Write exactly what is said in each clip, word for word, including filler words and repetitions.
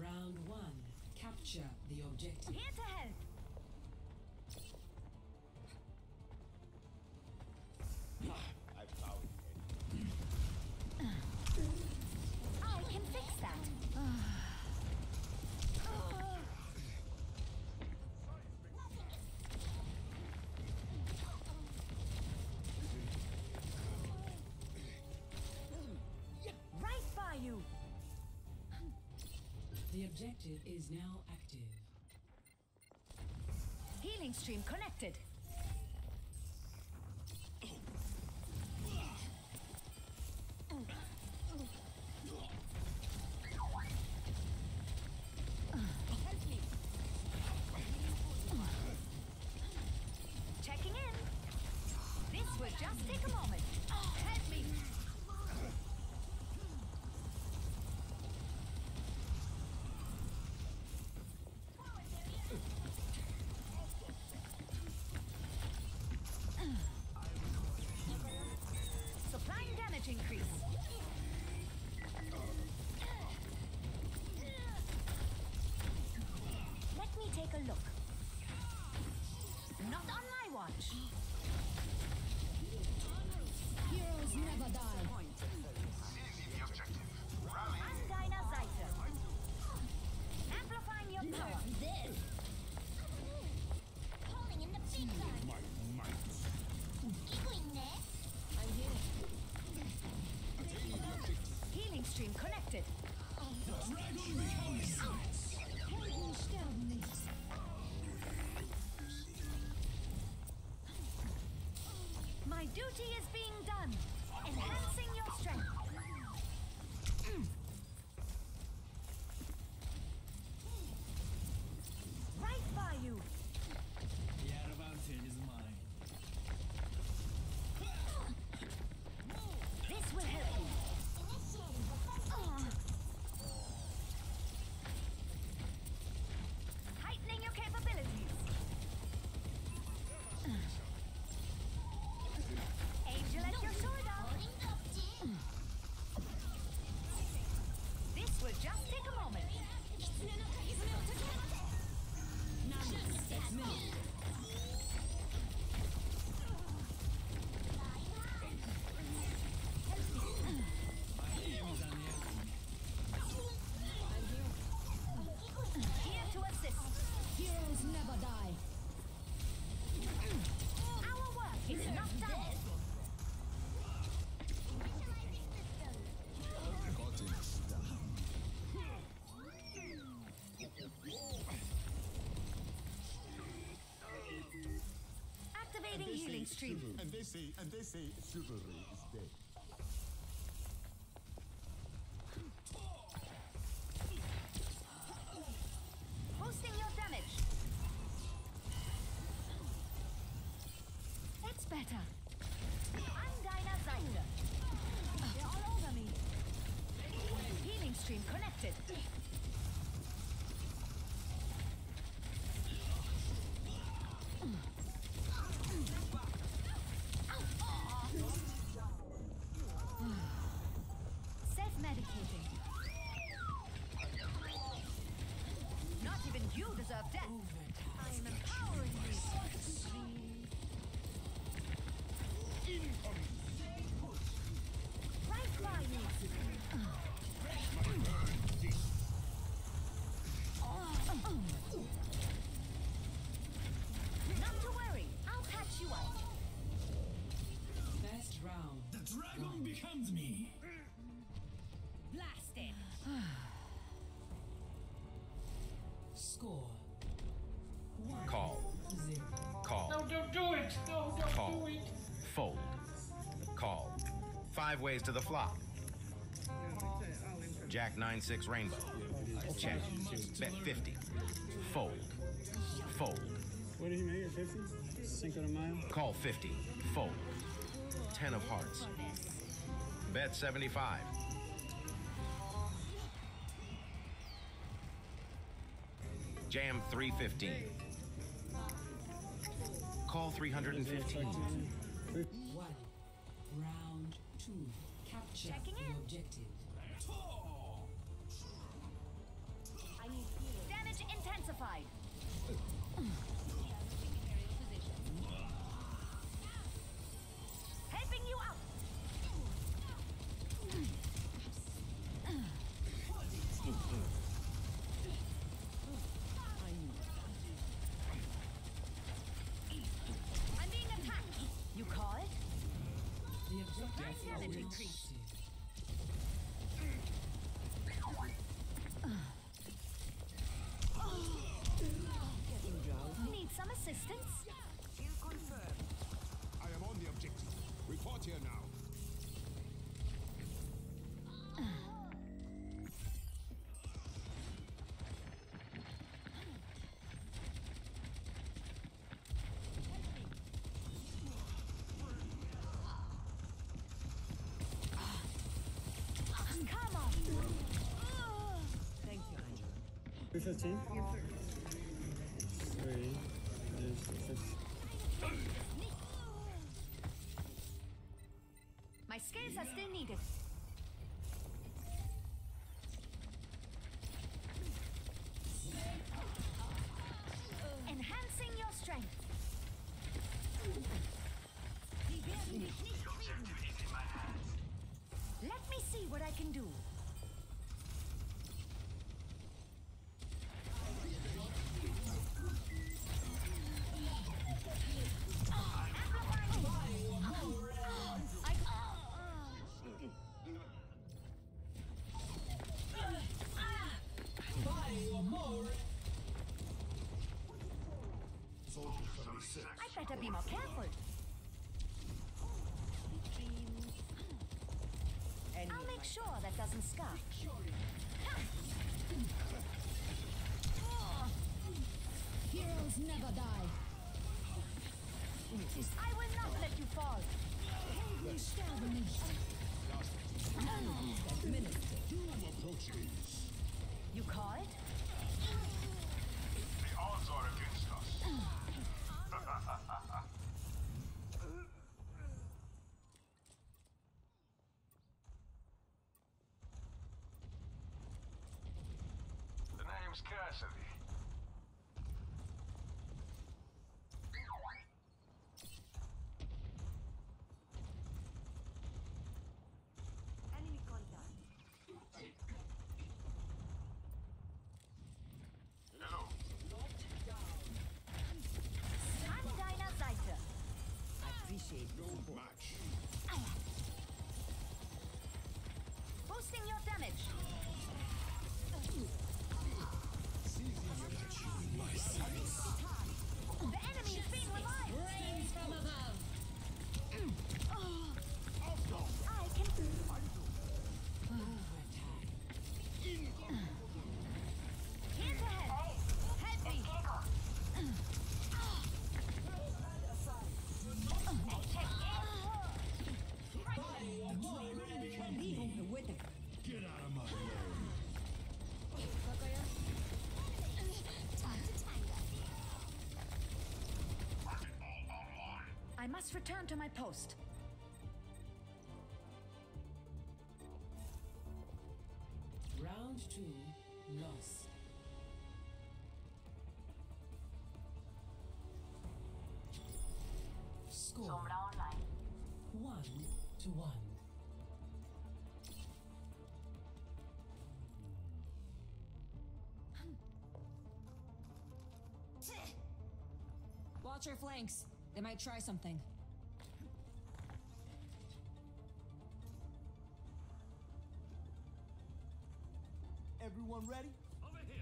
Round one. Capture the objective. Here to help. I found it. I can fix that. Right by you. The objective is now active. Healing stream connected. Help me. Checking in. This will just take a moment. Help me. Supplying damage increase. Let me take a look. Not on my watch. Heroes never die. Seizing the objective. Rally. Angina Zeiter. Amplifying your power. This. Calling in the big guns. My might. I'm here. Attaining the objective. Healing stream connected. Helden sterben nicht. My duty is being done. Enhancing your strength. Right by you. The advantage is mine. This will help you. Heightening your capabilities. Angel at your shoulder. This will just take a moment. Here to assist. Heroes never die. Our work is not done. Got in style. Activating healing stream. And they say, and they say, chivalry is dead. Boosting your damage. That's better. Angina Zeiter. They're all over me. Healing stream connected. Self-medicating. Not even you deserve death. I am empowering you. Right by you. Not to worry. I'll patch you up. First round. The dragon becomes me. Blasted. Score. Call. Zero. Call. No, don't do it! No, don't Call. do it! Fold. Call. Five ways to the flop. Jack nine six rainbow. Check. Bet fifty. Fold. Fold. What did he make it? fifty? Cinco de Mayo? Call fifty. Fold. Ten of hearts. Bet seventy-five. Jam three fifteen. Call three hundred fifteen. One. Round two. Capture Checking the in. objective. I increase. Need some assistance? Kill confirmed. I am on the objective. Report here now. Come on! Thank you, Angela. three fifteen. Three. Is six. My skills are still needed. Enhancing your strength. Let me see what I can do. I better be more careful. I'll make sure that doesn't scar. Heroes never die. I will not let you fall. Helden sterben nicht. You called? The odds are against us. The name's Cassidy. Enemy contact. Hello. An deiner Seite. I appreciate the support. Match. Boosting your damage. The enemy is being revived. Rain from above. I can. Here's ahead. Help me. Get out of my way. I must return to my post. Round two, lost. Score one to one. Watch your flanks. They might try something. Everyone ready? Over here.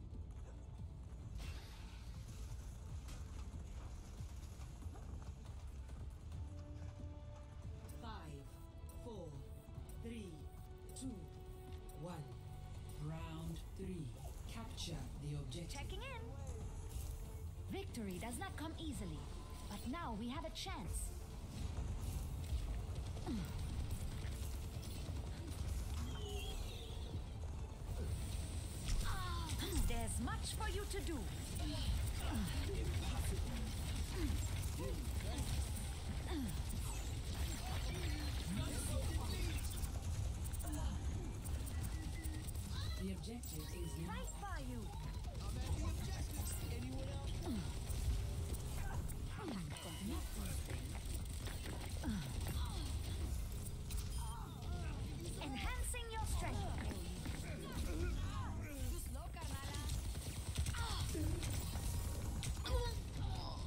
Five, four, three, two, one. Round three. Capture the objective. Checking in. Victory does not come easily, but now we have a chance. There's much for you to do. The objective is now Right by you. Enhancing your strength.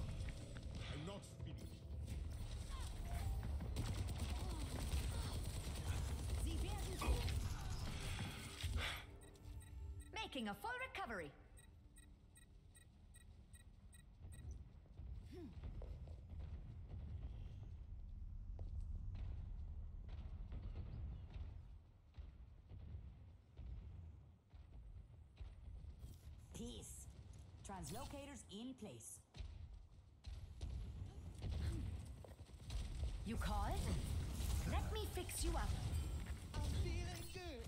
I'm not finished. risking a full recovery. Peace. Translocators in place. You called? Let me fix you up. I'm feeling good.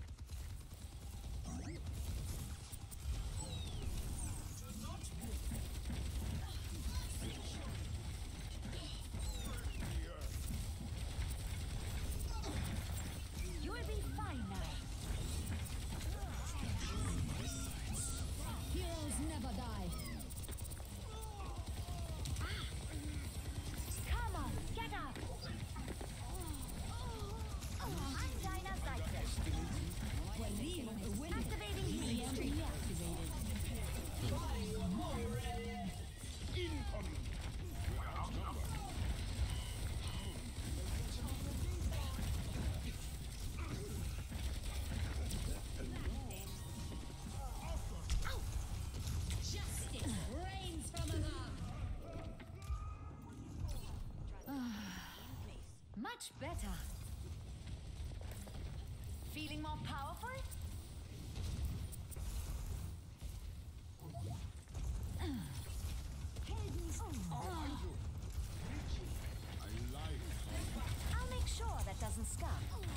You'll be fine now. Heroes never die. Come on, get up. I'm Dinah Zyklus. Activating healing stream. Justice reigns from above. Much better. Feeling more powerful? I like. I'll make sure that doesn't scar.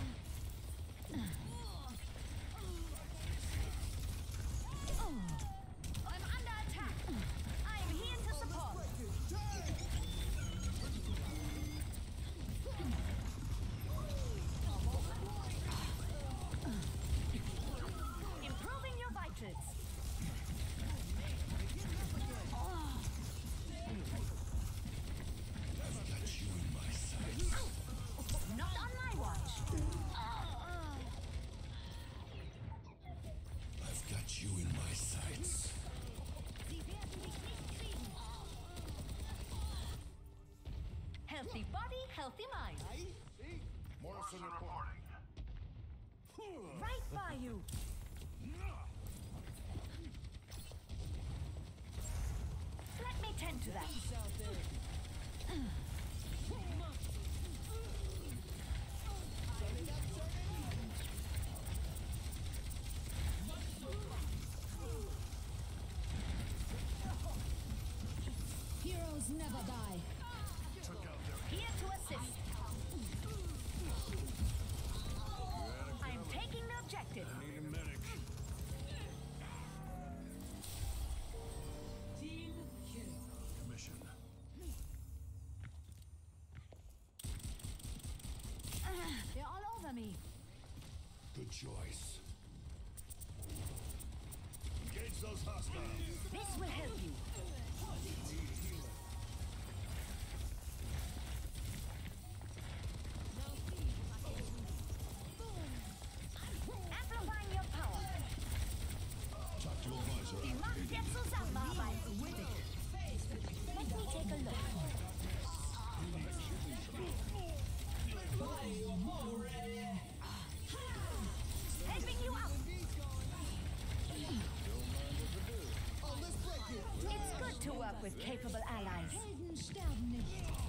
I'm under attack. I'm here to support. Improving your vitals. Not on my watch. I've got you in my sights. Healthy body, healthy mind. Morrison reporting. Right by you. Let me tend to that. Heroes never die. Here to assist. I'm taking the objective. Need a medic. Team kill. Commission. They're all over me. Good choice. Engage those hostiles. This will help you. Amplifying your power. Talk to advisor. Die Macht der Zusammenarbeit. Let me take a look. Helping you out. It's good to work with capable allies. Helden sterben nicht.